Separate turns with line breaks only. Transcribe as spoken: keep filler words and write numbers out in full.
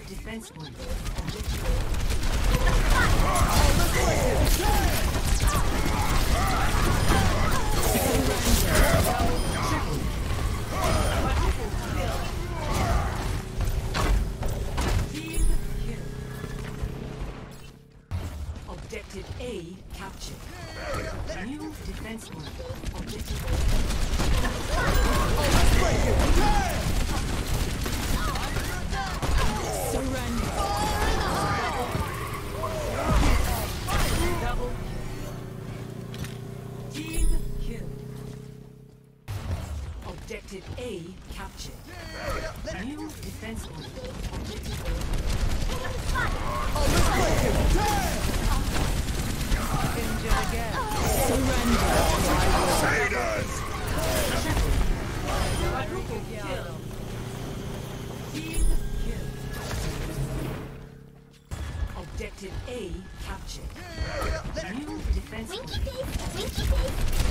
defense point. Objective A captured. New defense point. Objective surrender. Double team kill. Objective A captured. New defense point. Objective A captured. New defense.
Winky face, winky face.